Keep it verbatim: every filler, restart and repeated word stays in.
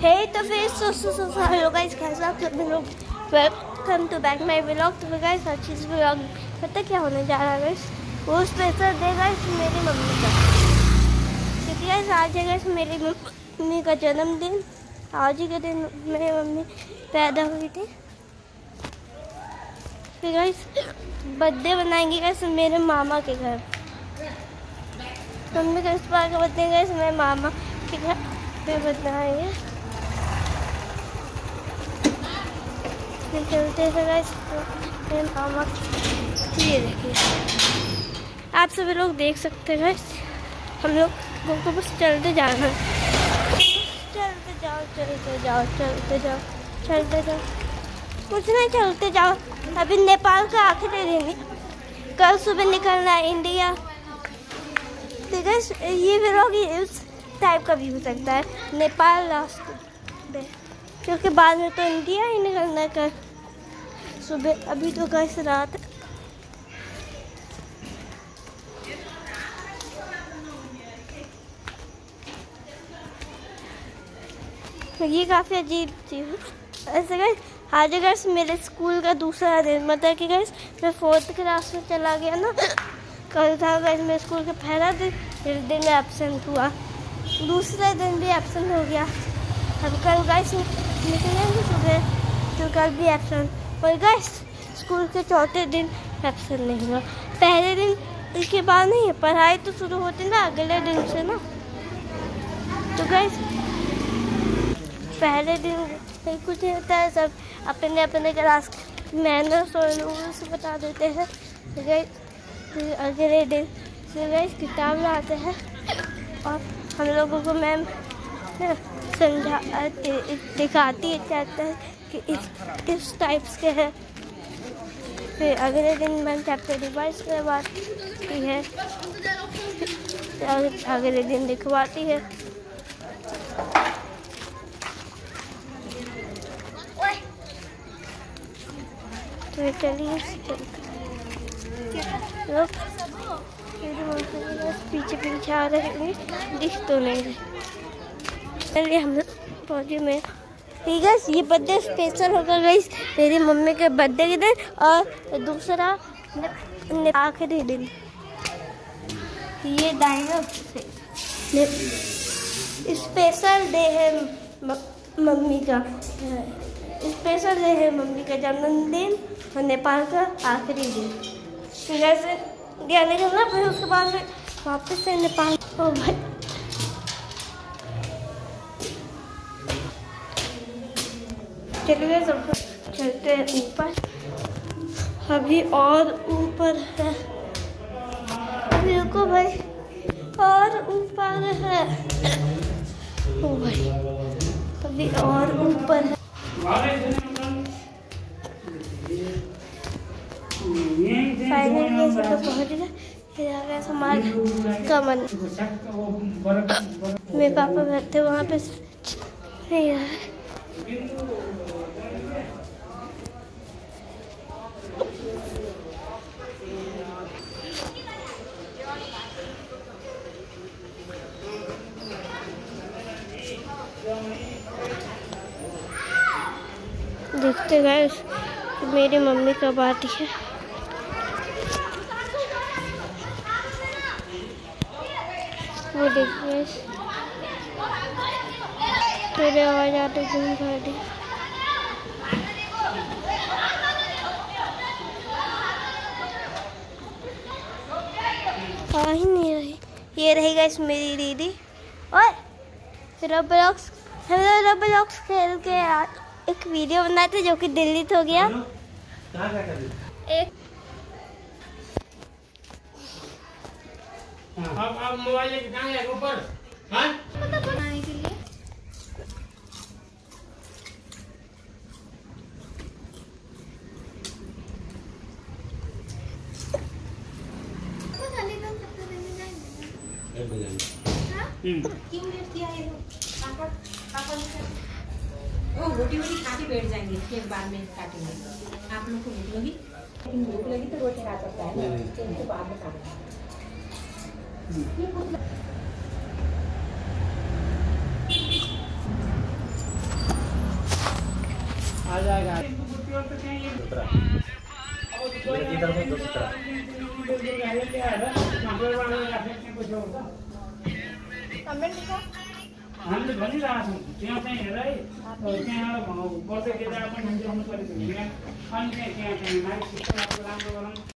हे तो फिर सो सो so hello guys, कैसे आप सब लोग? Welcome to back my vlog. तो गाइस आज इस व्लॉग पता क्या होने जा रहा है गाइस, वो स्पेशल डे गाइस मेरी मम्मी का, क्योंकि गाइस आज है गाइस मेरी मम्मी का जन्मदिन। आज ही के दिन मेरी मम्मी पैदा हुई थी। फिर गाइस बर्थडे बनाएंगे गाइस मेरे मामा के घर। मम्मी का इस बार का बर्थडे गाइस मेरे मामा के घर पे बनाएंगे। चलते हैं गाइस मेरे मामा, ये देखिए आप सभी लोग देख सकते हैं गाइस। हम लोग को बस चलते जाना है, चलते जाओ चलते जाओ चलते जाओ चलते जाओ, कुछ नहीं चलते जाओ। अभी नेपाल का आखिरी दिन है, कल सुबह निकलना है इंडिया। ठीक है, ये व्लॉग इस टाइप का भी हो सकता है, नेपाल लास्ट डे, क्योंकि बाद में तो इंडिया ही निकलना है कल सुबह। अभी तो गाइस रात ये काफ़ी अजीब चीज़ है। ऐसे गाइस आज गाइस मेरे स्कूल का दूसरा दिन, मतलब कि गाइस मैं फोर्थ क्लास में चला गया ना। कल था गाइस मेरे स्कूल का पहला दिन, फिर दिन में एब्सेंट हुआ, दूसरे दिन भी एब्सेंट हो गया। अब कल गाइस निकलेंगे सुबह, तो कल भी एब्सेंट। और गाइस स्कूल के चौथे दिन एब्सेंट नहीं हुआ। पहले दिन के बाद नहीं है, पढ़ाई तो शुरू होती ना अगले दिन से ना। तो गाइस पहले दिन कुछ होता है, सब अपने अपने क्लास मैनर्स और रूल्स बता देते हैं। तो गाइस अगले दिन से गाइस किताब लाते हैं और हम लोगों को मैम समझा दिखाती है, कहता है कि इस इस टाइप्स के हैं। फिर अगले दिन मैम चैप्टर रिवाइज करवाती है, अगले दिन लिखवाती है। तो चलिए पीछे पीछे आ रहे हैं, दिख तो नहीं रहे। चलिए हम पहुँचे में। ठीक है, ये बर्थडे स्पेशल होगा गाइस मेरी मम्मी के बर्थडे के दिन, और दूसरा आखिरी दिन ये डायनो स्पेशल डे है मम्मी का, स्पेशल डे है मम्मी का जन्मदिन और नेपाल का आखिरी दिन। जैसे गया निकलना, फिर उसके बाद में वापस से नेपाल। ओ भाई चलिए सब चलते हैं ऊपर, अभी और ऊपर है, अभी रुको भाई, और ऊपर है। ओ भाई अभी और ऊपर है। फाइनली सब लोग पहुँच गए। फिर आ गया हमारा कमन, मेरे पापा बैठे वहाँ पे नहीं रहा। देखते गए मेरी मम्मी कब आती है। वो देखिए तेरे आवाज आते घूम गाड़ी आ ही नहीं रही। ये रहेगा इस मेरी दीदी। और रोब्लॉक्स हेलो रोब्लॉक्स खेल के एक वीडियो बनाए थे जो कि डिलीट हो गया। एक अब अब मोबाइल लेके कहाँ गए ऊपर? हाँ? पता बनाने के लिए क्यों लेट किया है? पापा पापा ओ रोटी वोटी खा के बैठ जाएंगे, फिर बाद में काटेंगे। आप लोग को भूख लगी, भूख लगी तो रोटी खा सकता है, तो बाद में खाना। आ जाएगा तो क्या ये इधर में दूसरा कमेंट लिखा हामीले भनिरहेको छौँ त्यहाँ चाहिँ हेर है त्यहाँ बसेर यता पनि हुन्छ हुनु पऱ्यो अनि त्यहाँ त्यहाँ चाहिँ माइक सिस्टम राम्रो गरौँ।